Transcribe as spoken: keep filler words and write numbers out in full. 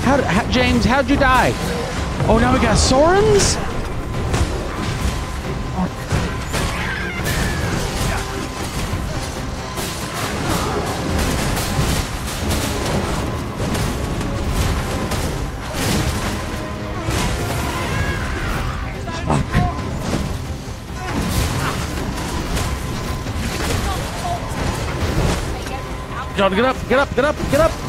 How, how James, how'd you die? Oh, now we got Sorens? John, get up, get up, get up, get up!